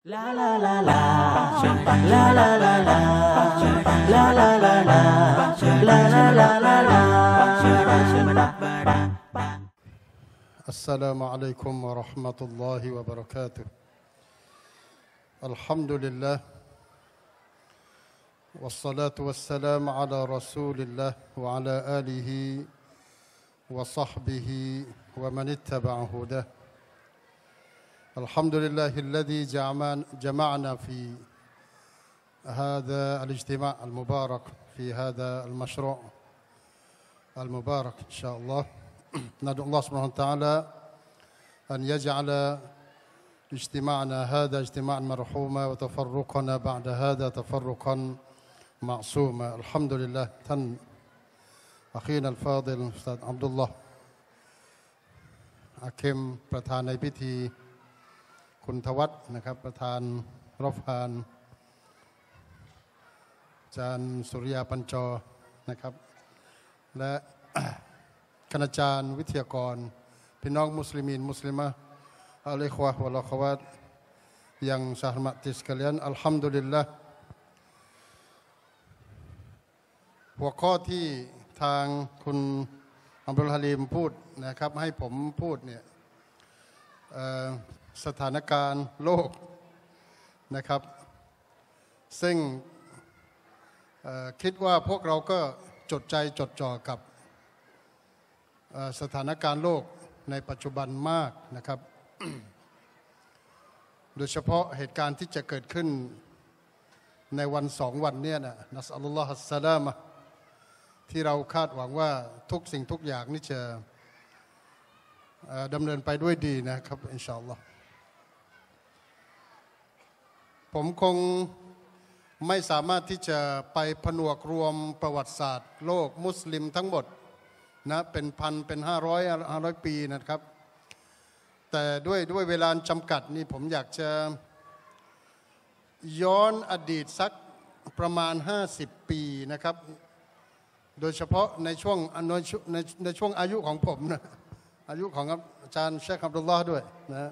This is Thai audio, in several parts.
La la la la la la la la la la la la la la la la. السلام عليكم ورحمة الله وبركاته. الحمد لله والصلاة والسلام على رسول الله وعلى آله وصحبه ومن اتبع هداه. الحمد لله الذي جمعنا في هذا الاجتماع المبارك في هذا المشروع المبارك إن شاء الله. ندعو الله سبحانه وتعالى أن يجعل اجتماعنا هذا اجتماعا مرحوما وتفرقنا بعد هذا تفرقا معصوما. الحمد لله. ท่าน أخينا الفاضل أستاذ عبد الله อาเคมประธานในพิธีคุณทวัฒน์นะครับประธานรฟานอาจารย์สุริยาปัญจรนะครับและคณาจารย์วิทยากรพี่น้องมุสลิมีนมุสลิมะอัลอิควะฮ์วัลอะควาตyang saya hormati sekalian, alhamdulillah หัวข้อที่ทางคุณอับดุลฮะลีมพูดนะครับให้ผมพูดเนี่ยสถานการณ์โลกนะครับซึ่งคิดว่าพวกเราก็จดใจจดจ่อกับสถานการณ์โลกในปัจจุบันมากนะครับ โดยเฉพาะเหตุการณ์ที่จะเกิดขึ้นในวันสองวันนี้นะนัสอัลลอฮฺอัสสลามะที่เราคาดหวังว่าทุกสิ่งทุกอย่างนี่จะดำเนินไปด้วยดีนะครับอินชาอัลลอฮ์ผมคงไม่สามารถที่จะไปผนวกรวมประวัติศาสตร์โลกมุสลิมทั้งหมดนะเป็นพันเป็น500 ปีนะครับแต่ด้วยเวลาจำกัดนี่ผมอยากจะย้อนอดีตสักประมาณ50 ปีนะครับโดยเฉพาะในช่วงอายุของผมนะอายุของอาจารย์เชคอับดุลลอฮ์ด้วยนะ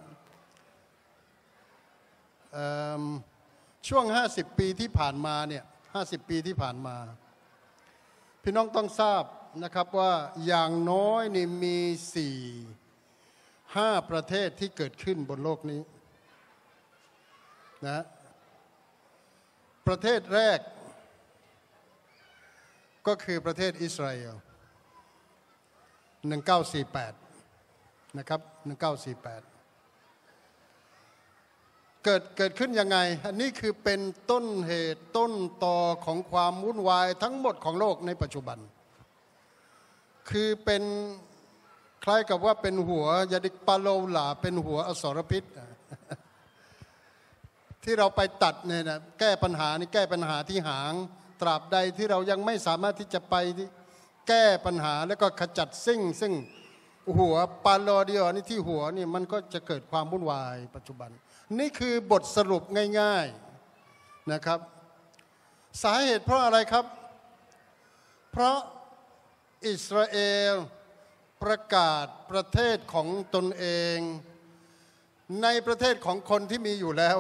ช่วง50 ปีที่ผ่านมาเนี่ย50 ปีที่ผ่านมาพี่น้องต้องทราบนะครับว่าอย่างน้อยนี่มี5 ประเทศที่เกิดขึ้นบนโลกนี้นะประเทศแรกก็คือประเทศอิสราเอล1948นะครับ1948เกิดขึ้นยังไงอันนี้คือเป็นต้นเหตุต้นตอของความวุ่นวายทั้งหมดของโลกในปัจจุบันคือเป็นคล้ายกับว่าเป็นหัวยาดิกปาโลหลาเป็นหัวอสรพิษที่เราไปตัดเนี่ยนะแก้ปัญหานี่แก้ปัญหาที่หางตราบใดที่เรายังไม่สามารถที่จะไปแก้ปัญหาแล้วก็ขจัดซึ่งหัวปาโลเดียวนี่ที่หัวนี่มันก็จะเกิดความวุ่นวายปัจจุบันนี่คือบทสรุปง่ายๆนะครับสาเหตุเพราะอะไรครับเพราะอิสราเอลประกาศประเทศของตนเองในประเทศของคนที่มีอยู่แล้ว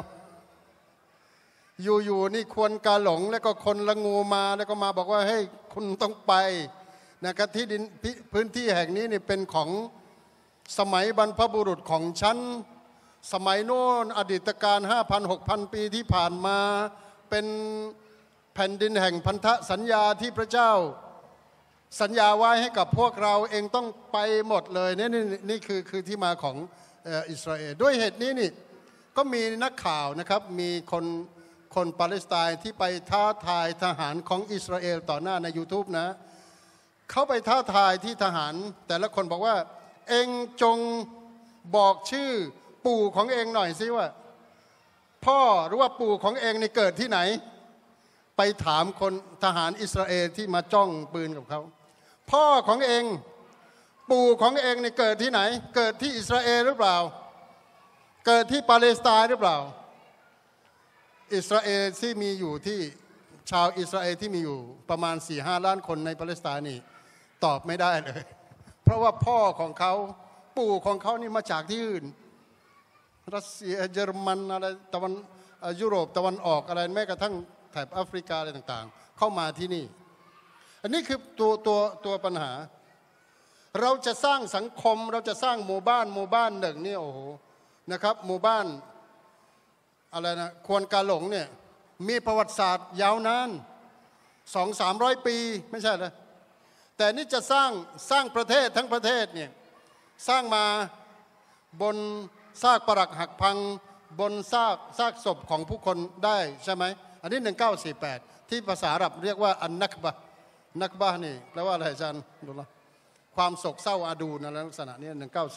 อยู่นี่ควรกาหลงแล้วก็คนละงูมาแล้วก็มาบอกว่าเฮ้ยคุณต้องไปนะครับที่ดินพื้นที่แห่งนี้นี่เป็นของสมัยบรรพบุรุษของฉันสมัยโน้นอดีตการ 5,000-6,000 ปีที่ผ่านมาเป็นแผ่นดินแห่งพันธสัญญาที่พระเจ้าสัญญาไว้ให้กับพวกเราเองต้องไปหมดเลยนี่คือที่มาของอิสราเอลด้วยเหตุนี้นี่ก็มีนักข่าวนะครับมีคนปาเลสไตน์ที่ไปท้าทายทหารของอิสราเอลต่อหน้าใน YouTube นะเขาไปท้าทายที่ทหารแต่ละคนบอกว่าเองจงบอกชื่อปู่ของเองหน่อยสิว่าพ่อหรือว่าปู่ของเองนี่เกิดที่ไหนไปถามคนทหารอิสราเอลที่มาจ้องปืนกับเขาพ่อของเองปู่ของเองนี่เกิดที่ไหนเกิดที่อิสราเอลหรือเปล่าเกิดที่ปาเลสไตน์หรือเปล่าอิสราเอลที่มีอยู่ที่ชาวอิสราเอลที่มีอยู่ประมาณ 4-5 ล้านคนในปาเลสไตน์นี่ตอบไม่ได้เลยเพราะว่าพ่อของเขาปู่ของเขานี่มาจากที่อื่นรัสเซียเยอรมันอะไรตะวันยุโรปตะวันออกอะไรแม้กระทั่งแถบแอฟริกาอะไรต่างๆเข้ามาที่นี่อันนี้คือตัวปัญหาเราจะสร้างสังคมเราจะสร้างหมู่บ้านหนึ่งนี่โอ้โหนะครับหมู่บ้านอะไรนะควรกาหลงเนี่ยมีประวัติศาสตร์ยาวนาน200-300 ปีไม่ใช่เหรอแต่นี่จะสร้างประเทศทั้งประเทศเนี่ยสร้างมาบนซากปรักหักพังบนซากศพของผู้คนได้ใช่ไหมอันนี้1948ที่ภาษาอาหรับเรียกว่าอันนักบะนี่แปลว่าอะไรอาจารย์ดูละความโศกเศร้าอาดูนลักษณะนี้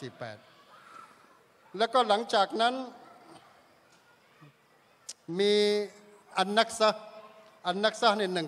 1948แล้วก็หลังจากนั้นมีอันนักซะใน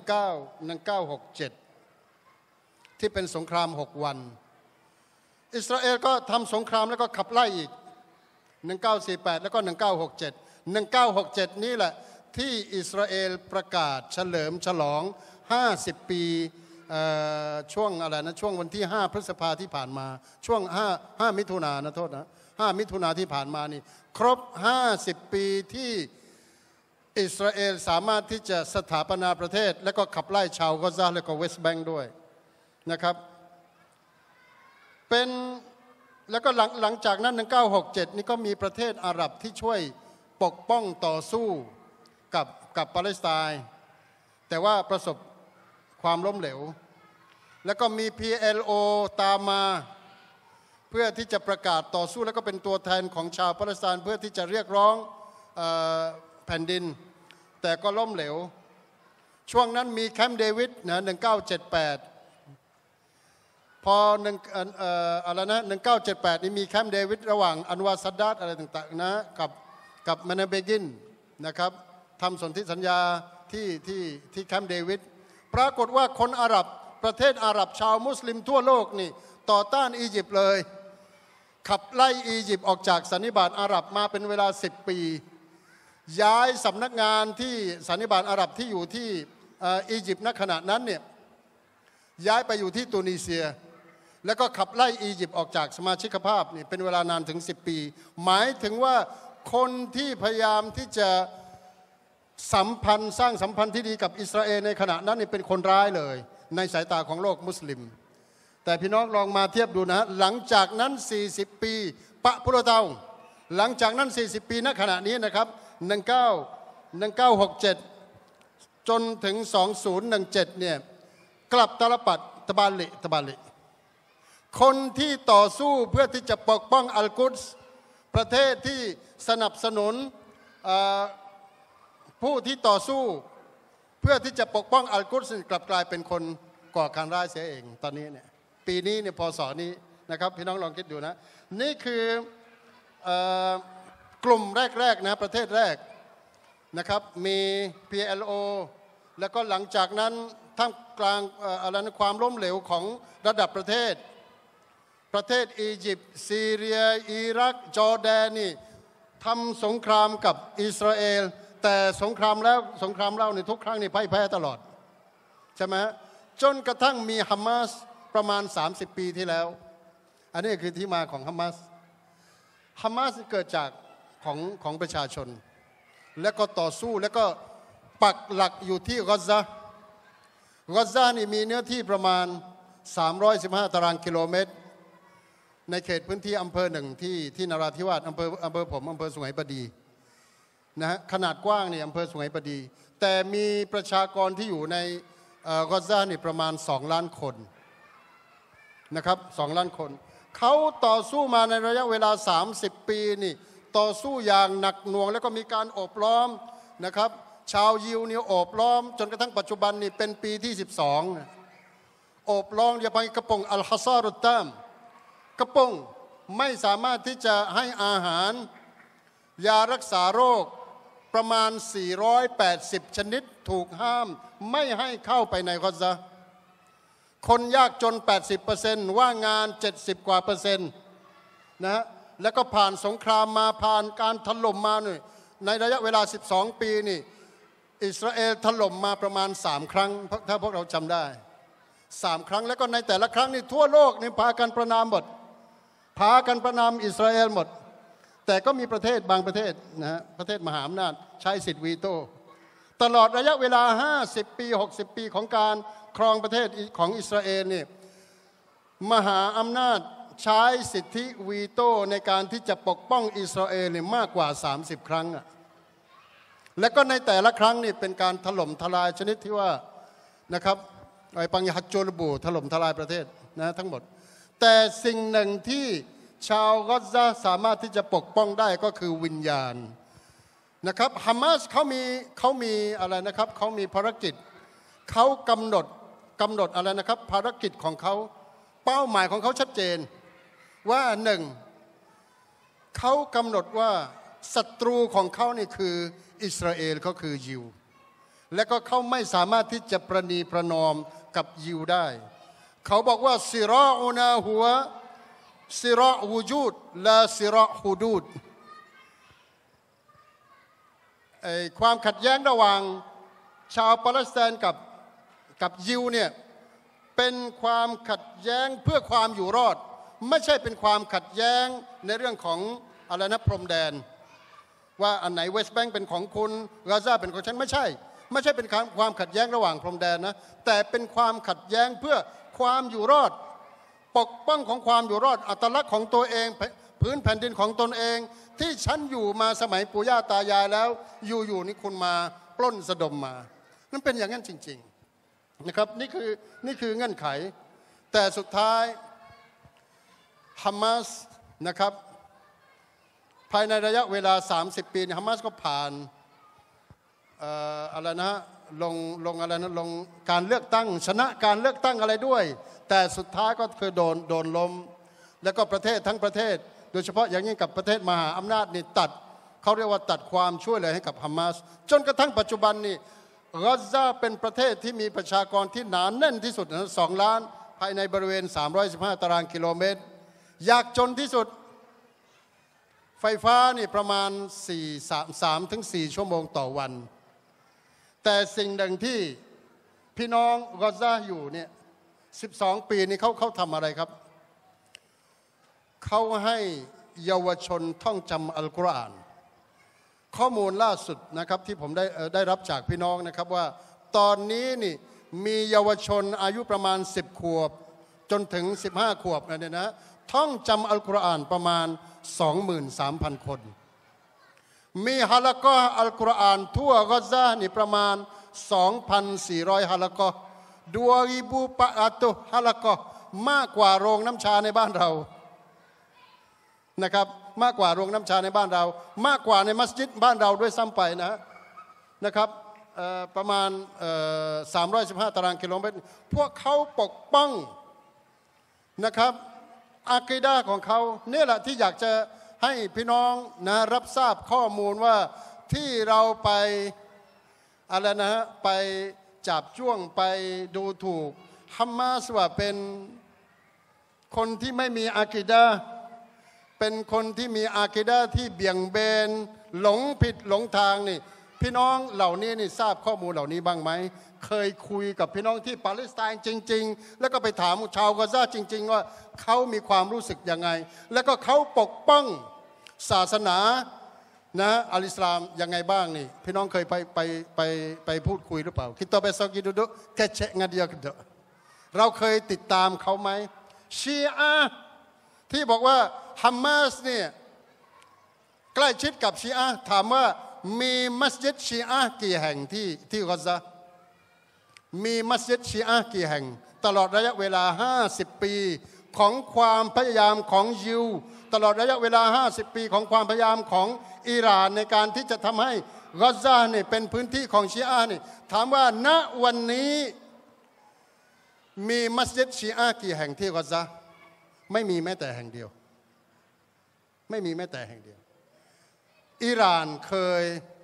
1967ที่เป็นสงคราม6 วันอิสราเอลก็ทำสงครามแล้วก็ขับไล่อีก1948แล้วก็1967นี่แหละที่อิสราเอลประกาศเฉลิมฉลอง50 ปีช่วงอะไรนะช่วงวันที่5 พฤษภาที่ผ่านมาช่วง5 มิถุนายนนะโทษนะ5 มิถุนายนที่ผ่านมานี่ครบ50 ปีที่อิสราเอลสามารถที่จะสถาปนาประเทศและก็ขับไล่ชาวกาซาและก็เวสต์แบงก์ด้วยนะครับเป็นแล้วก็หลังจากนั้น1967นี่ก็มีประเทศอาหรับที่ช่วยปกป้องต่อสู้กับปาเลสไตน์แต่ว่าประสบความล้มเหลวแล้วก็มี PLO ตามมาเพื่อที่จะประกาศต่อสู้แล้วก็เป็นตัวแทนของชาวปาเลสไตน์เพื่อที่จะเรียกร้องแผ่นดินแต่ก็ล้มเหลวช่วงนั้นมีแคมป์เดวิดนะ1978พอ1978นี่มีแคมป์เดวิดระหว่างอันวาซัดดัตอะไรต่างๆนะกับมานาเบกินนะครับทำสนธิสัญญาที่แคมป์เดวิดปรากฏว่าคนอาหรับประเทศอาหรับชาวมุสลิมทั่วโลกนี่ต่อต้านอียิปต์เลยขับไล่อียิปต์ออกจากสันนิบาตอาหรับมาเป็นเวลา10 ปีย้ายสำนักงานที่สันนิบาตอาหรับที่อยู่ที่อียิปต์ณขณะนั้นเนี่ยย้ายไปอยู่ที่ตูนิเซียแล้วก็ขับไล่อียิปต์ออกจากสมาชิกภาพนี่เป็นเวลานานถึง10 ปีหมายถึงว่าคนที่พยายามที่จะสร้างสัมพันธ์ที่ดีกับอิสราเอลในขณะนั้นนี่เป็นคนร้ายเลยในสายตาของโลกมุสลิมแต่พี่น้องลองมาเทียบดูนะหลังจากนั้น40 ปีปะพุทธเตาหลังจากนั้น40 ปีณขณะนี้นะครับ1967จนถึง2017เนี่ยกลับตาลปัดตะบาลิคนที่ต่อสู้เพื่อที่จะปกป้องอัลกุดส์ประเทศที่สนับสนุนผู้ที่ต่อสู้เพื่อที่จะปกป้องอัลกุดส์กลับกลายเป็นคนก่อการร้ายเสียเองตอนนี้เนี่ยปีนี้เนี่ยพศนี้นะครับพี่น้องลองคิดดูนะนี่คือกลุ่มแรกๆนะประเทศแรกนะครับมี PLO แล้วก็หลังจากนั้นท่ามกลางอะไรนะความล้มเหลวของระดับประเทศอียิปต์ซีเรียอิรักจอร์แดนนี่ทำสงครามกับอิสราเอลแต่สงครามเล่าในทุกครั้งนี่พ่ายแพ้ตลอดใช่ไหมจนกระทั่งมีฮามาสประมาณ30 ปีที่แล้วอันนี้คือที่มาของฮามาสเกิดจากของประชาชนและก็ต่อสู้แล้วก็ปักหลักอยู่ที่กอซานี่มีเนื้อที่ประมาณ315 ตารางกิโลเมตรในเขตพื้นที่อำเภอหนึ่งที่นราธิวาสอำเภอผมอำเภอสุไหงปดีนะฮะขนาดกว้างนี่อำเภอสุไหงปดีแต่มีประชากรที่อยู่ในกอซานี่ประมาณ2 ล้านคนนะครับ2 ล้านคนเขาต่อสู้มาในระยะเวลา30 ปีนี่ต่อสู้อย่างหนักหน่วงแล้วก็มีการโอบล้อมนะครับชาวยิวเนี่ยโอบล้อมจนกระทั่งปัจจุบันนี่เป็นปีที่12โอบล้อมอย่าไปกระปงอัลฮัซารุตตามกระปงไม่สามารถที่จะให้อาหารยารักษาโรคประมาณ480 ชนิดถูกห้ามไม่ให้เข้าไปในกอซาคนยากจน 80% ว่างงาน70 กว่า%นะแล้วก็ผ่านสงครามมาผ่านการถล่มมาเนี่ยในระยะเวลา12 ปีนี่อิสราเอลถล่มมาประมาณ3 ครั้งถ้าพวกเราจำได้3 ครั้งแล้วก็ในแต่ละครั้งนี่ทั่วโลกนี่พากันประนามหมดพากันประนามอิสราเอลหมดแต่ก็มีประเทศบางประเทศนะฮะประเทศมหาอำนาจใช้สิทธิวีโต้ตลอดระยะเวลา50 ปี60 ปีของการครองประเทศของอิสราเอลนี่มหาอำนาจใช้สิทธิวีโต้ในการที่จะปกป้องอิสราเอลเนี่ยมากกว่า30 ครั้งอ่ะและก็ในแต่ละครั้งนี่เป็นการถล่มทลายชนิดที่ว่านะครับไอ้ปังฮัจโจลบูถล่มทลายประเทศนะทั้งหมดแต่สิ่งหนึ่งที่ชาวกอซาสามารถที่จะปกป้องได้ก็คือวิญญาณนะครับฮามาสเขามีอะไรนะครับเขามีภารกิจเขากำหนดอะไรนะครับภารกิจของเขาเป้าหมายของเขาชัดเจนว่าหนึ่งเขากำหนดว่าศัตรูของเขานี่คืออิสราเอลก็คือยิวและก็เขาไม่สามารถที่จะประนีประนอมกับยิวได้เขาบอกว่าซิรออูนาหัวซิรอวูจูดและซิรอฮูดูดความขัดแย้งระหว่างชาวปาเลสไตน์กับยิวเนี่ยเป็นความขัดแย้งเพื่อความอยู่รอดไม่ใช่เป็นความขัดแย้งในเรื่องของอะไรนะพรมแดนว่าอันไหนเวสต์แบงก์เป็นของคุณกาซาเป็นของฉันไม่ใช่เป็นความขัดแย้งระหว่างพรมแดนนะแต่เป็นความขัดแย้งเพื่อความอยู่รอดปกป้องของความอยู่รอดอัตลักษณ์ของตัวเองพื้นแผ่นดินของตนเองที่ฉันอยู่มาสมัยปู่ย่าตายายแล้วอยู่นี่คุณมาปล้นสะดมมานั่นเป็นอย่างนั้นจริงๆนะครับนี่คือเงื่อนไขแต่สุดท้ายฮามาสนะครับภายในระยะเวลา30 ปีฮามาสก็ผ่านอะไรนะลงอะไรนะลงการเลือกตั้งชนะการเลือกตั้งอะไรด้วยแต่สุดท้ายก็คือโดนล้มแล้วก็ประเทศทั้งประเทศโดยเฉพาะอย่างยิ่งกับประเทศมหาอำนาจนี่ตัดเขาเรียกว่าตัดความช่วยเหลือให้กับฮามาสจนกระทั่งปัจจุบันนี่กาซาเป็นประเทศที่มีประชากรที่หนาแน่นที่สุดนะ2 ล้านภายในบริเวณ315 ตารางกิโลเมตรยากจนที่สุดไฟฟ้านี่ประมาณ3 ถึง 4 ชั่วโมงต่อวันแต่สิ่งหนึ่งที่พี่น้องกาซาอยู่เนี่ย12 ปีนี้เขาทำอะไรครับเขาให้เยาวชนท่องจำอัลกุรอานข้อมูลล่าสุดนะครับที่ผมได้รับจากพี่น้องนะครับว่าตอนนี้นี่มีเยาวชนอายุประมาณ10 ขวบจนถึง15 ขวบเนี่ยนะท่องจำอัลกุรอานประมาณ 23,000 คนมีฮะละกอฮ์อัลกุรอานทั่วกาซานี่ประมาณ 2,400 ฮะละกอฮ์2,400 ฮะละกอฮ์มากกว่าโรงน้ำชาในบ้านเรานะครับมากกว่าโรงน้ำชาในบ้านเรามากกว่าในมัสยิดบ้านเราด้วยซ้ำไปนะครับประมาณ315 ตารางกิโลเมตรพวกเขาปกป้องนะครับอากีดะห์ของเขาเนี่ยแหละที่อยากจะให้พี่น้องนะรับทราบข้อมูลว่าที่เราไปอะไรนะฮะไปจับจ้วงไปดูถูกฮามาสว่าเป็นคนที่ไม่มีอากีดะห์เป็นคนที่มีอากีดะห์ที่เบี่ยงเบนหลงผิดหลงทางนี่พี่น้องเหล่านี้นี่ทราบข้อมูลเหล่านี้บ้างไหมเคยคุยกับพี่น้องที่ปาเลสไตน์จริงๆแล้วก็ไปถามชาวกาซาจริงๆว่าเขามีความรู้สึกยังไงแล้วก็เขาปกป้องศาสนานะอัลอิสลามยังไงบ้างนี่พี่น้องเคยไปพูดคุยหรือเปล่าคิดต่อไปสักกี่ดูแค่เช็คงานเดียวกันเถอะเราเคยติดตามเขาไหมชีอะห์ที่บอกว่าฮามาสเนี่ยใกล้ชิดกับชีอะห์ถามว่ามีมัสยิดชีอะห์กี่แห่งที่กาซามีมัสยิดชีอะห์กี่แห่งตลอดระยะเวลา50 ปีของความพยายามของยิวตลอดระยะเวลา50 ปีของความพยายามของอิหร่านในการที่จะทำให้กาซาเนี่ยเป็นพื้นที่ของชีอะห์นี่ถามว่าณวันนี้มีมัสยิดชีอะห์กี่แห่งที่กาซาไม่มีแม้แต่แห่งเดียวไม่มีแม้แต่แห่งเดียวอิหร่านเคย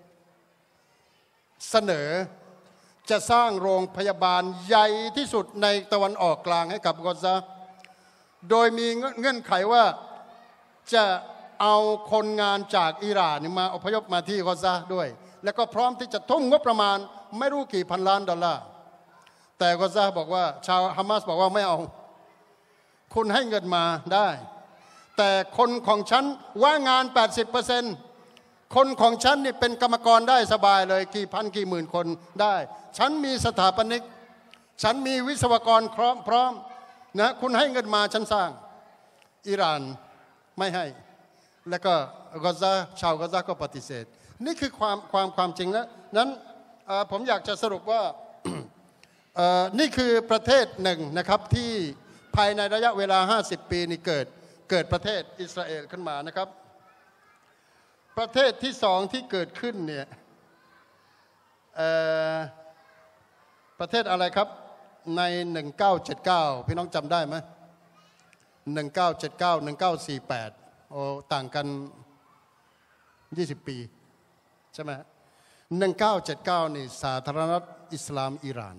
เสนอจะสร้างโรงพยาบาลใหญ่ที่สุดในตะวันออกกลางให้กับกาซาโดยมีเงื่อนไขว่าจะเอาคนงานจากอิหร่านมาอพยพมาที่กาซาด้วยแล้วก็พร้อมที่จะทุ่มงบประมาณไม่รู้กี่พันล้านดอลลาร์แต่กาซาบอกว่าชาวฮามาสบอกว่าไม่เอาคุณให้เงินมาได้แต่คนของฉันว่างงาน 80%คนของฉันนี่เป็นกรรมกรได้สบายเลยกี่พันกี่หมื่นคนได้ฉันมีสถาปนิกฉันมีวิศวกรพร้อมนะคุณให้เงินมาฉันสร้างอิหร่านไม่ให้แล้วก็กอซาชาวกอซาก็ปฏิเสธนี่คือความจริงแล้วนั้นผมอยากจะสรุปว่า นี่คือประเทศหนึ่งนะครับที่ภายในระยะเวลา50 ปีนี่เกิดประเทศอิสราเอลขึ้นมานะครับประเทศที่สองที่เกิดขึ้นเนี่ยประเทศอะไรครับใน1979พี่น้องจำได้ไหม1979 1948โอ้ต่างกัน20 ปีใช่ไหม1979นี่สาธารณรัฐอิสลามอิหร่าน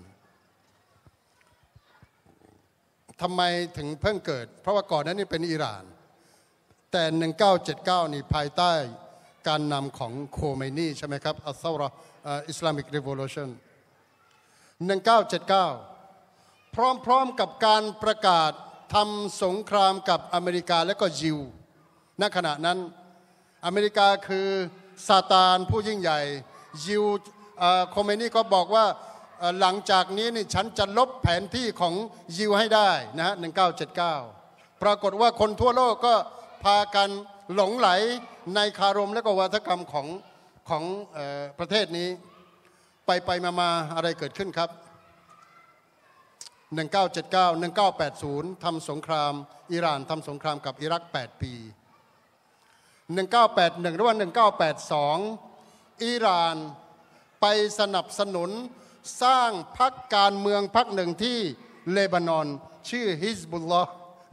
ทำไมถึงเพิ่งเกิดเพราะว่าก่อนนั้นนี่เป็นอิหร่านแต่1979นี่ภายใต้การนำของโคเมนีใช่ไหมครับอัลซาระอิสลามิกเรโวลูชัน1979พร้อมกับการประกาศทำสงครามกับอเมริกาและก็ยิวณขณะนั้นอเมริกาคือซาตานผู้ยิ่งใหญ่ยิวโคเมนีก็บอกว่าหลังจากนี้นี่ฉันจะลบแผนที่ของยิวให้ได้นะฮะ1979ปรากฏว่าคนทั่วโลกก็พากันหลงไหลในคารมและก็วัฒนธรรมของประเทศนี้ไปมาอะไรเกิดขึ้นครับ1979 1980ทำสงครามอิหร่านทำสงครามกับอิรัก8 ปี1981หรือว่า1982อิหร่านไปสนับสนุนสร้างพรรคการเมืองพรรคหนึ่งที่เลบานอนชื่อฮิซบุลลอห์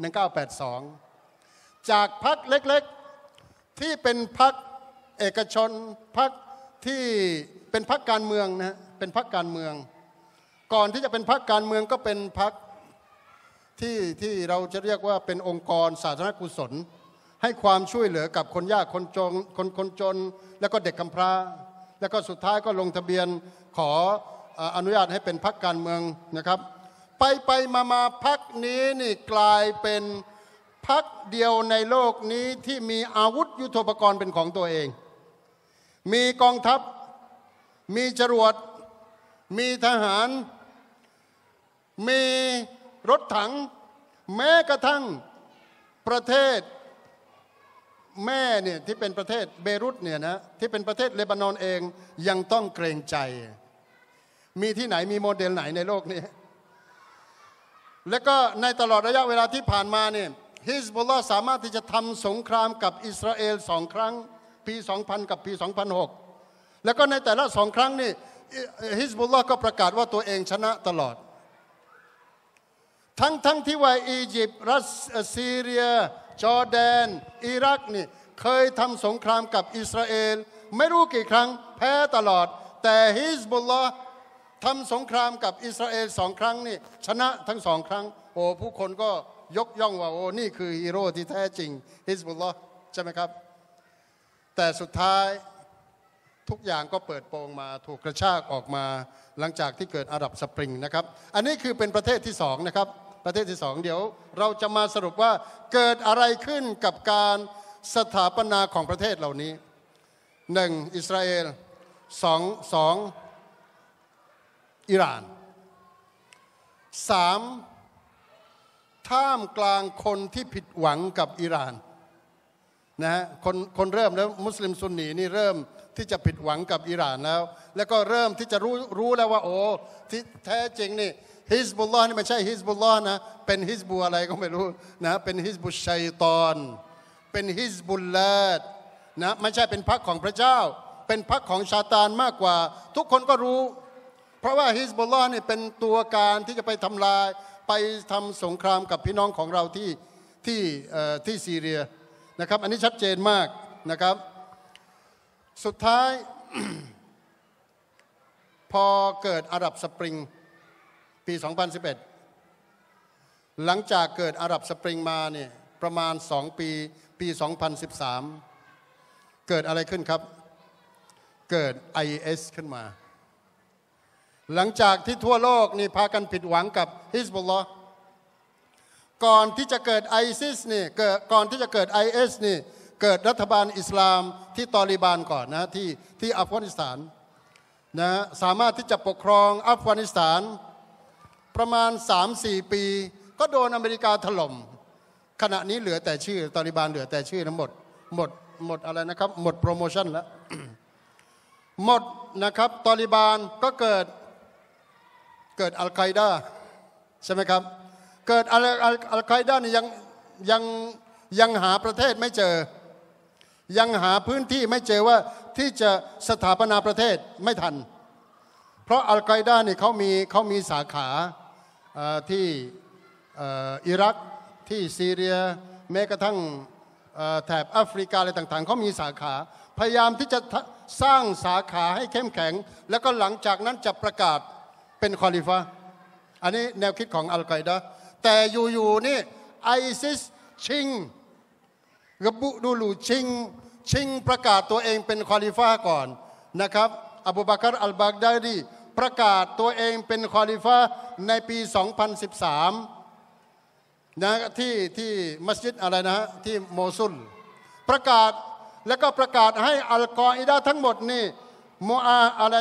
1982จากพรรคเล็กๆที่เป็นพรรคเอกชนพรรคที่เป็นพรรคการเมืองนะเป็นพรรคการเมืองก่อนที่จะเป็นพรรคการเมืองก็เป็นพรรคที่เราจะเรียกว่าเป็นองค์กรสาธารณกุศลให้ความช่วยเหลือกับคนยากคนจนแล้วก็เด็กกำพร้าแล้วก็สุดท้ายก็ลงทะเบียนขออนุญาตให้เป็นพรรคการเมืองนะครับไปมาพรรคนี้นี่กลายเป็นพรรคเดียวในโลกนี้ที่มีอาวุธยุทโธปกรณ์เป็นของตัวเองมีกองทัพมีจรวดมีทหารมีรถถังแม้กระทั่งประเทศแม่เนี่ยที่เป็นประเทศเบรุตเนี่ยนะที่เป็นประเทศเลบานอนเองยังต้องเกรงใจมีที่ไหนมีโมเดลไหนในโลกนี้และก็ในตลอดระยะเวลาที่ผ่านมาเนี่ยฮิซบุลลอฮ์สามารถที่จะทำสงครามกับอิสราเอล2 ครั้งปี 2000 กับปี 2006แล้วก็ในแต่ละ2 ครั้งนี่ฮิซบุลลอฮ์ก็ประกาศว่าตัวเองชนะตลอดทั้งที่ว่าอียิปต์รัสซีเรียจอร์แดนอิรักนี่เคยทำสงครามกับอิสราเอลไม่รู้กี่ครั้งแพ้ตลอดแต่ฮิซบุลลอฮ์ทำสงครามกับอิสราเอล2 ครั้งนี่ชนะทั้ง2 ครั้งโอ้ผู้คนก็ยกย่องว่าโอ้นี่คือฮีโร่ที่แท้จริงฮิซบุลลอฮ์ใช่ไหมครับแต่สุดท้ายทุกอย่างก็เปิดโปงมาถูกกระชากออกมาหลังจากที่เกิดอาหรับสปริงนะครับอันนี้คือเป็นประเทศที่2นะครับประเทศที่2เดี๋ยวเราจะมาสรุปว่าเกิดอะไรขึ้นกับการสถาปนาของประเทศเหล่านี้1อิสราเอล2อิหร่าน3ท่ามกลางคนที่ผิดหวังกับอิหร่านนะฮะคนเริ่มแล้วมุสลิมซุนนีนี่เริ่มที่จะผิดหวังกับอิหร่านแล้วก็เริ่มที่จะรู้แล้วว่าโอ้ที่แท้จริงนี่ฮิซบุลลอฮ์นี่ไม่ใช่ฮิซบุลลอฮ์นะเป็นฮิซบุอะไรก็ไม่รู้นะเป็นฮิซบุชชัยฏอนเป็นฮิซบุลลาดนะไม่ใช่เป็นพรรคของพระเจ้าเป็นพรรคของซาตานมากกว่าทุกคนก็รู้เพราะว่าฮิซบุลลอฮ์นี่เป็นตัวการที่จะไปทำลายไปทำสงครามกับพี่น้องของเราที่ซีเรียนะครับอันนี้ชัดเจนมากนะครับสุดท้าย พอเกิดอาหรับสปริงปี 2011หลังจากเกิดอาหรับสปริงมาเนี่ยประมาณ2 ปี 2013เกิดอะไรขึ้นครับเกิด IS ขึ้นมาหลังจากที่ทั่วโลกนี่พากันผิดหวังกับฮิซบุลลอฮ์ก่อนที่จะเกิดไอซิสนี่ก่อนที่จะเกิด IS นี่เกิดรัฐบาลอิสลามที่ตอลิบานก่อนนะที่อัฟกานิสถานนะสามารถที่จะปกครองอัฟกานิสถานประมาณ 3-4 ปีก็โดนอเมริกาถล่มขณะนี้เหลือแต่ชื่อตอลิบานเหลือแต่ชื่อทั้งหมดอะไรนะครับหมดโปรโมชั่นแล้ว หมดนะครับตอลิบานก็เกิดอัลไกดาใช่ไหมครับเกิดอัลไกดานี่ยังหาประเทศไม่เจอยังหาพื้นที่ไม่เจอว่าที่จะสถาปนาประเทศไม่ทันเพราะอัลไกดานี่เขามีสาขาที่อิรักที่ซีเรียแม้กระทั่งแถบแอฟริกาอะไรต่างๆเขามีสาขาพยายามที่จะสร้างสาขาให้เข้มแข็งแล้วก็หลังจากนั้นจะประกาศเป็นคอลิฟะอันนี้แนวคิดของอัลไกดาแต่อยู่ๆนี่ไอซิสชิงกบุดูลูชิงประกาศตัวเองเป็นคอลิฟะก่อนนะครับอบูบักรอัลบากดาดีประกาศตัวเองเป็นคอลิฟะในปี 2013นะที่มัสยิดอะไรนะฮะที่โมซุลประกาศแล้วก็ประกาศให้อัลกออิดะทั้งหมดนี่โมอาอะไร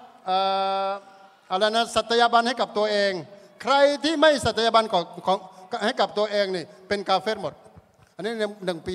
นะสัตยาบันให้กับตัวเองใครที่ไม่สัตยาบันของให้กับตัวเองนี่เป็นกาเฟรหมดอันนี้ในปี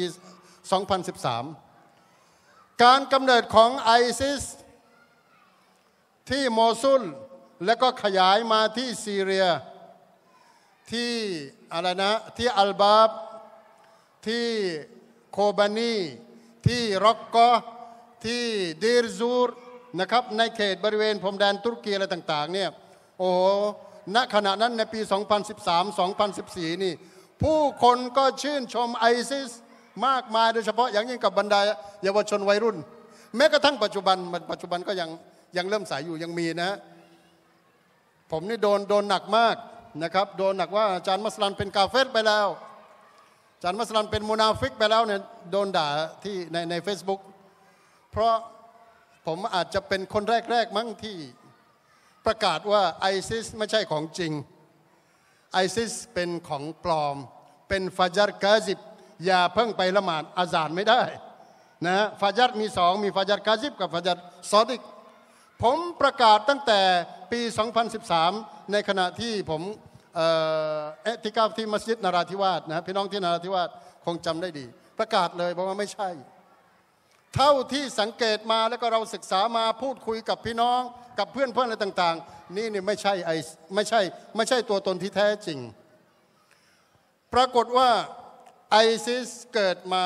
2013การกำเนิดของไอซิสที่โมซุลแล้วก็ขยายมาที่ซีเรียที่อะไรนะที่อัลบาบที่โคบานีที่ร็อกกอที่เดรซูรนะครับในเขตบริเวณพรมแดนตุรกีอะไรต่างๆเนี่ยโอ้โหณขณะนั้นในปี 2013-2014 นี่ผู้คนก็ชื่นชมไอซิสมากมายโดยเฉพาะอย่างยิ่งกับบรรดาเยาวชนวัยรุ่นแม้กระทั่งปัจจุบันก็ยังเริ่มสายอยู่ยังมีนะผมนี่โดนหนักมากนะครับโดนหนักว่าอาจารย์มัสลันเป็นกาเฟรไปแล้วอาจารย์มัสลันเป็นมุนาฟิกไปแล้วเนี่ยโดนด่าที่ใน Facebook เพราะผมอาจจะเป็นคนแรกมั้งที่ประกาศว่าไอซิสไม่ใช่ของจริงไอซิสเป็นของปลอมเป็นฟาจัรกาซิบอย่าเพิ่งไปละหมาดอาซานไม่ได้นะฟาจัรมีสองมีฟาจัรกาซิบกับฟาจัรซอดิกผมประกาศตั้งแต่ปี 2013 ในขณะที่ผมเอติกาฟที่มัสยิดนราธิวาสนะพี่น้องที่นราธิวาสคงจำได้ดีประกาศเลยบอกว่าไม่ใช่เท่าที่สังเกตมาแล้วก็เราศึกษามาพูดคุยกับพี่น้องกับเพื่อนอะไรต่างๆนี่ไม่ใช่ตัวตนที่แท้จริงปรากฏว่าไอซิสเกิดมา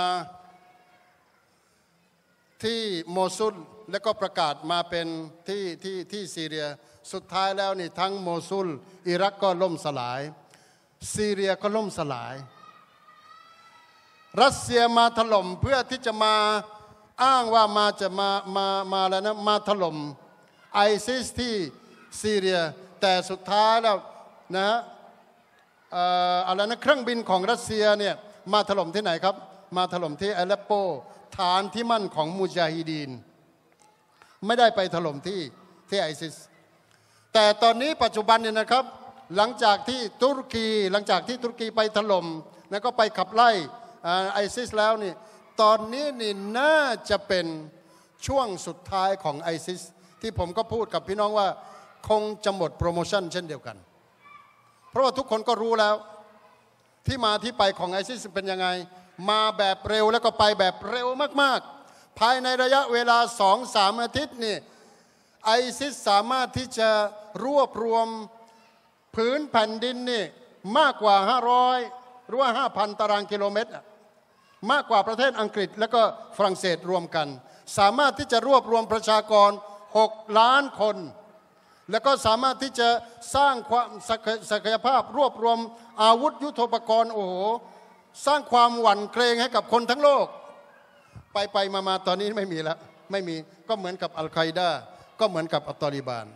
ที่โมซุลแล้วก็ประกาศมาเป็นที่ซีเรียสุดท้ายแล้วนี่ทั้งโมซุลอิรักก็ล่มสลายซีเรียก็ล่มสลายรัสเซียมาถล่มเพื่อที่จะมาอ้างว่ามาแล้วนะมาถล่มไอซิสที่ซีเรียแต่สุดท้ายแล้วนะอะไรนะเครื่องบินของรัสเซียเนี่ยมาถล่มที่ไหนครับมาถล่มที่อาเลปโปฐานที่มั่นของมุจาฮิดีนไม่ได้ไปถล่มที่ไอซิสแต่ตอนนี้ปัจจุบันเนี่ยนะครับหลังจากที่ตุรกีไปถล่มแล้วก็ไปขับไล่ไอซิสแล้วนี่ตอนนี้นี่น่าจะเป็นช่วงสุดท้ายของไอซิสที่ผมก็พูดกับพี่น้องว่าคงจะหมดโปรโมชั่นเช่นเดียวกันเพราะว่าทุกคนก็รู้แล้วที่มาที่ไปของไอซิสเป็นยังไงมาแบบเร็วแล้วก็ไปแบบเร็วมากๆภายในระยะเวลา 2-3 อาทิตย์นี่ไอซิสสามารถที่จะรวบรวมผืนแผ่นดินนี่มากกว่า500หรือว่า 5,000 ตารางกิโลเมตรมากกว่าประเทศอังกฤษและก็ฝรั่งเศสรวมกันสามารถที่จะรวบรวมประชากร6 ล้านคนแล้วก็สามารถที่จะสร้างความศักยภาพรวบรวมอาวุธยุทโธปกรณ์โอ้โหสร้างความหวั่นเกรงให้กับคนทั้งโลกไปมาตอนนี้ไม่มีแล้วไม่มีก็เหมือนกับอัลไกดาก็เหมือนกับอัตตอลิบาน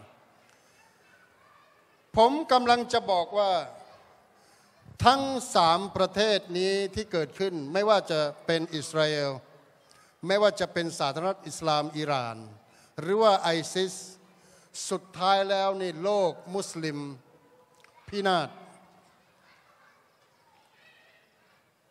ผมกำลังจะบอกว่าทั้ง3ประเทศนี้ที่เกิดขึ้นไม่ว่าจะเป็นอิสราเอลไม่ว่าจะเป็นสาธารณรัฐอิสลามอิหร่านหรือว่าไอซิสสุดท้ายแล้วนี่โลกมุสลิมพินาศ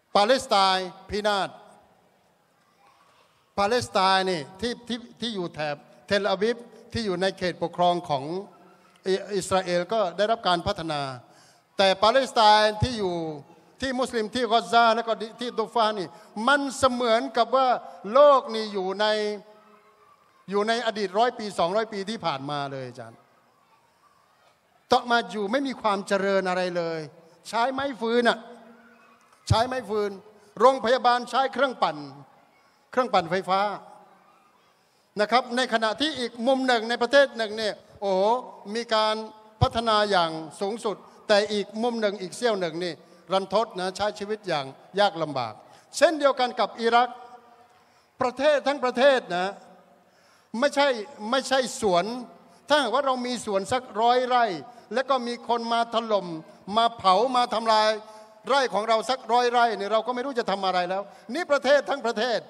ปาเลสไตน์พินาศปาเลสไตน์นี่ที่อยู่แถบเทลอาวิฟที่อยู่ในเขตปกครองของอิสราเอลก็ได้รับการพัฒนาแต่ปาเลสไตน์ที่อยู่ที่มุสลิมที่กอซาและก็ที่ตูฟานี่มันเสมือนกับว่าโลกนี่อยู่ในอดีต100 ปี200 ปีที่ผ่านมาเลยอาจารย์ต่อมาอยู่ไม่มีความเจริญอะไรเลยใช้ไม้ฟืนใช้ไม้ฟืนโรงพยาบาลใช้เครื่องปั่นไฟฟ้านะครับในขณะที่อีกมุมหนึ่งในประเทศหนึ่งเนี่ยโอ้มีการพัฒนาอย่างสูงสุดแต่อีกมุมหนึ่งอีกเสี้ยวหนึ่งนี่รันทดนะใช้ชีวิตอย่างยากลำบากเช่นเดียวกันกับอิรักประเทศทั้งประเทศนะไม่ใช่สวนถ้าหากว่าเรามีสวนสัก100 ไร่แล้วก็มีคนมาถล่มมาเผามาทำลายไร่ของเราสัก100 ไร่เนี่ยเราก็ไม่รู้จะทำอะไรแล้วนี่ประเทศทั้งประเทศ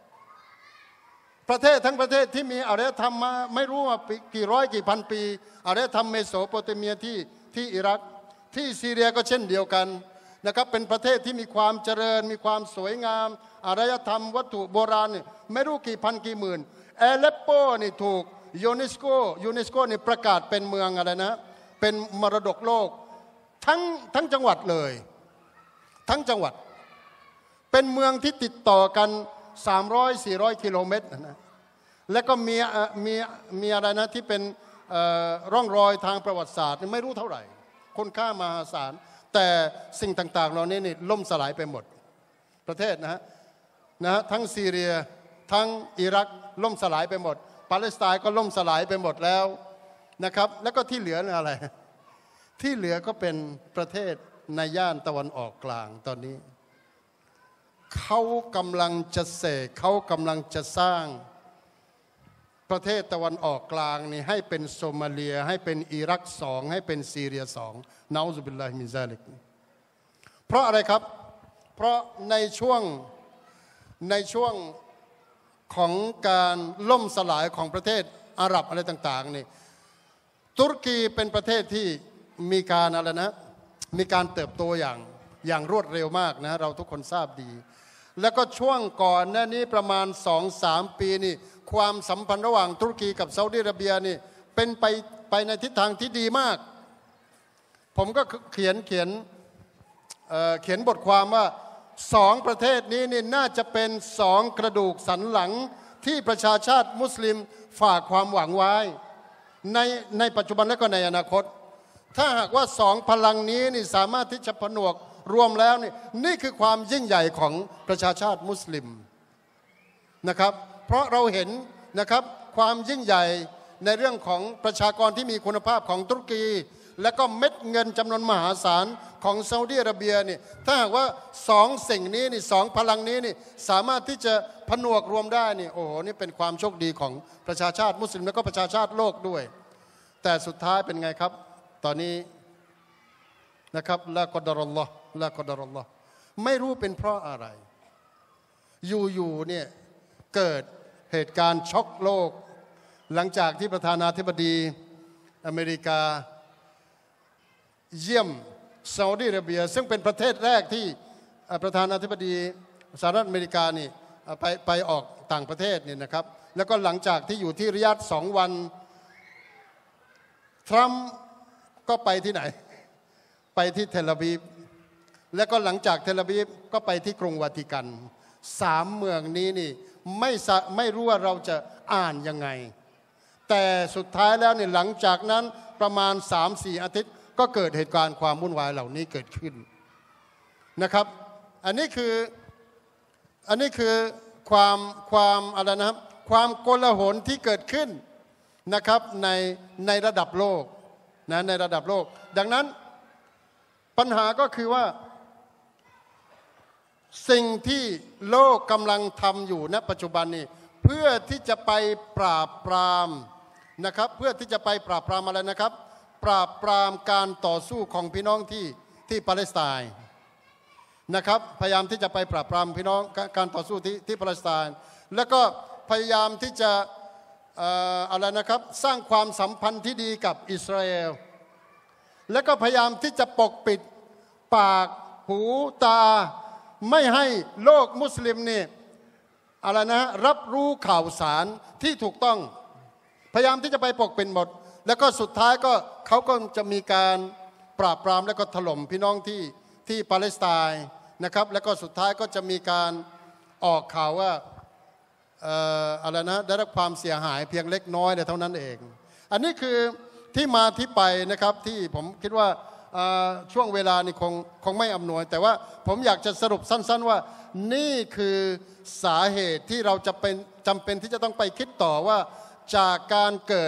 ทั้งประเทศที่มีอารยธรรมมาไม่รู้ว่ากี่ร้อยกี่พันปีอารยธรรมเมโสโปเตเมียที่อิรักที่ซีเรียก็เช่นเดียวกันนะครับเป็นประเทศที่มีความเจริญมีความสวยงามอารยธรรมวัตถุโบราณนี่ไม่รู้กี่พันกี่หมื่นเอเลปโปนี่ถูกยูเนสโกนี่ประกาศเป็นเมืองอะไรนะเป็นมรดกโลกทั้งจังหวัดเลยทั้งจังหวัดเป็นเมืองที่ติดต่อกัน300-400 กิโลเมตรนะแล้วก็มีอะไรนะที่เป็นร่องรอยทางประวัติศาสตร์ไม่รู้เท่าไหร่คนค่ามหาศาลแต่สิ่งต่างๆเหล่านี้นี่ล่มสลายไปหมดประเทศนะฮะทั้งซีเรียทั้งอิรักล่มสลายไปหมดปาเลสไตน์ก็ล่มสลายไปหมดแล้วนะครับแล้วก็ที่เหลืออะไรที่เหลือก็เป็นประเทศในย่านตะวันออกกลางตอนนี้เขากำลังจะเสกเขากำลังจะสร้างประเทศตะวันออกกลางนี่ให้เป็นโซมาเลียให้เป็นอิรัก2ให้เป็นซีเรีย2นะอูซุบิลลาฮิมินซาลิกเพราะอะไรครับเพราะในช่วงของการล่มสลายของประเทศอาหรับอะไรต่างๆนี่ตุรกีเป็นประเทศที่มีการอะไรนะมีการเติบโตอย่างรวดเร็วมากนะเราทุกคนทราบดีแล้วก็ช่วงก่อนหน้านี้ประมาณ 2-3 ปีนี่ความสัมพันธ์ระหว่างตุรกีกับซาอุดิอาระเบียนี่เป็นไปในทิศทางที่ดีมากผมก็เขียนบทความว่า2 ประเทศนี้นี่น่าจะเป็น2 กระดูกสันหลังที่ประชาชาติมุสลิมฝากความหวังไว้ในปัจจุบันและก็ในอนาคตถ้าหากว่า2 พลังนี้นี่สามารถที่จะผนวกรวมแล้วนี่คือความยิ่งใหญ่ของประชาชาติมุสลิมนะครับเพราะเราเห็นนะครับความยิ่งใหญ่ในเรื่องของประชากรที่มีคุณภาพของตุรกีและก็เม็ดเงินจำนวนมหาศาลของซาอุดิอาระเบียนี่ถ้าหากว่า2 สิ่งนี้นี่2 พลังนี้นี่สามารถที่จะผนวกรวมได้นี่โอ้โหนี่เป็นความโชคดีของประชาชาติมุสลิมและก็ประชาชาติโลกด้วยแต่สุดท้ายเป็นไงครับตอนนี้นะครับละกอดารัลลอฮ์ไม่รู้เป็นเพราะอะไรอยู่เนี่ยเกิดเหตุการณ์ช็อกโลกหลังจากที่ประธานาธิบดีอเมริกาเยี่ยมซาอุดิอาระเบียซึ่งเป็นประเทศแรกที่ประธานาธิบดีสหรัฐอเมริกานี่ไปออกต่างประเทศนี่นะครับแล้วก็หลังจากที่อยู่ที่ริยาด2 วันทรัมป์ก็ไปที่ไหนไปที่เทลอาวีฟแล้วก็หลังจากเทลอาวีฟก็ไปที่กรุงวาติกัน3 เมืองนี้นี่ไม่รู้ว่าเราจะอ่านยังไงแต่สุดท้ายแล้วเนี่ยหลังจากนั้นประมาณ 3-4 อาทิตย์ก็เกิดเหตุการณ์ความวุ่นวายเหล่านี้เกิดขึ้นนะครับอันนี้คือความอะไรนะครับความโกลาหลที่เกิดขึ้นนะครับในระดับโลกนะในระดับโลกดังนั้นปัญหาก็คือว่าสิ่งที่โลกกำลังทำอยู่ณปัจจุบันนี้เพื่อที่จะไปปราบปรามนะครับเพื่อที่จะไปปราบปรามอะไรนะครับปราบปรามการต่อสู้ของพี่น้องที่ปาเลสไตน์นะครับพยายามที่จะไปปราบปรามพี่น้องการต่อสู้ที่ปาเลสไตน์แล้วก็พยายามที่จะอะไรนะครับสร้างความสัมพันธ์ที่ดีกับอิสราเอลและก็พยายามที่จะปกปิดปากหูตาไม่ให้โลกมุสลิมนี่อะไรนะรับรู้ข่าวสารที่ถูกต้องพยายามที่จะไปปกปิดหมดแล้วก็สุดท้ายก็เขาก็จะมีการปราบปรามแล้วก็ถล่มพี่น้องที่ปาเลสไตน์นะครับแล้วก็สุดท้ายก็จะมีการออกข่าวว่าอะไรนะได้รับความเสียหายเพียงเล็กน้อยเท่านั้นเองอันนี้คือที่มาที่ไปนะครับที่ผมคิดว่าช่วงเวลานี่คงไม่อำนวยแต่ว่าผมอยากจะสรุปสั้นๆว่านี่คือสาเหตุที่เราจะเป็นจำเป็นที่จะต้องไปคิดต่อว่าจากการเกิด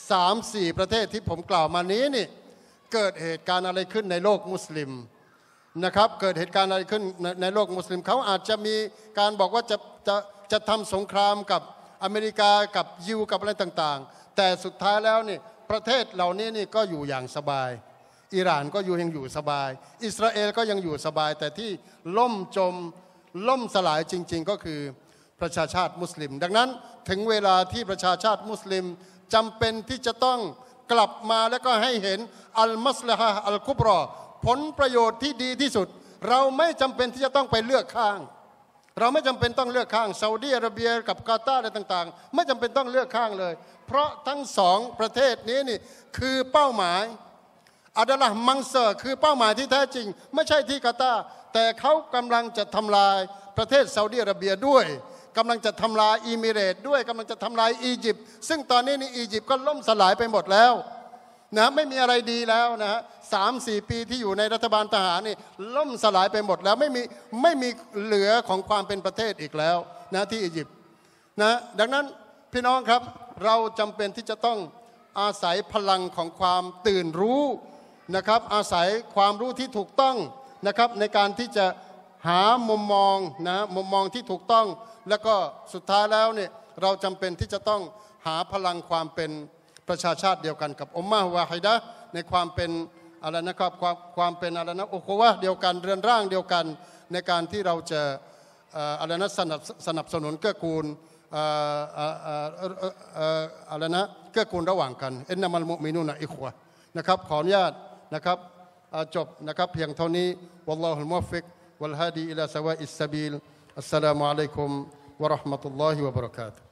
3-4 ประเทศที่ผมกล่าวมานี้นี่เกิดเหตุการณ์อะไรขึ้นในโลกมุสลิมนะครับเกิดเหตุการณ์อะไรขึ้นในโลกมุสลิมเขาอาจจะมีการบอกว่าจะทำสงครามกับอเมริกากับยิวกับอะไรต่างๆแต่สุดท้ายแล้วนี่ประเทศเหล่านี้นี่ก็อยู่อย่างสบายอิหร่านก็ยังอยู่สบายอิสราเอลก็ยังอยู่สบายแต่ที่ล่มสลายจริงๆก็คือประชาชาติมุสลิมดังนั้นถึงเวลาที่ประชาชาติมุสลิมจำเป็นที่จะต้องกลับมาแล้วก็ให้เห็นอัลมัสลาฮะอัลกุบรอผลประโยชน์ที่ดีที่สุดเราไม่จำเป็นที่จะต้องไปเลือกข้างเราไม่จำเป็นต้องเลือกข้างซาอุดีอาระเบียกับกาตาร์อะไรต่างๆไม่จำเป็นต้องเลือกข้างเลยเพราะทั้งสองประเทศนี้นี่คือเป้าหมายอัดละมังเซอร์คือเป้าหมายที่แท้จริงไม่ใช่ที่กาตาร์แต่เขากำลังจะทำลายประเทศซาอุดีอาระเบียด้วยกำลังจะทำลายอิมิเรตด้วยกำลังจะทำลายอียิปต์ซึ่งตอนนี้นี่อียิปต์ก็ล่มสลายไปหมดแล้วนะไม่มีอะไรดีแล้วนะฮะ3-4 ปีที่อยู่ในรัฐบาลทหารนี่ล่มสลายไปหมดแล้วไม่มีเหลือของความเป็นประเทศอีกแล้วนะที่อียิปต์นะดังนั้นพี่น้องครับเราจำเป็นที่จะต้องอาศัยพลังของความตื่นรู้นะครับอาศัยความรู้ที่ถูกต้องนะครับในการที่จะหามุมมองที่ถูกต้องแล้วก็สุดท้ายแล้วเนี่ยเราจำเป็นที่จะต้องหาพลังความเป็นประชาชาติเดียวกันกับอุมมะฮ์วาฮิดะห์ในความเป็นอะไรนะครับความเป็นอะไรนะอุควะห์เดียวกันเรือนร่างเดียวกันในการที่เราจะอะไรนะสนับสนุนเกื้อกูลอะไรนะเกื้อกูลระหว่างกันอินนัมัลมุมินูนอิควะห์นะครับขออนุญาตนะครับจบนะครับเพียงเท่านี้วัลลอฮุลมุวฟฟิกวัลฮาดีอิลาซาวาอิสซะบีลอัสสลามุอะลัยกุมวะเราะห์มะตุลลอฮิวะบะเราะกาตุฮ์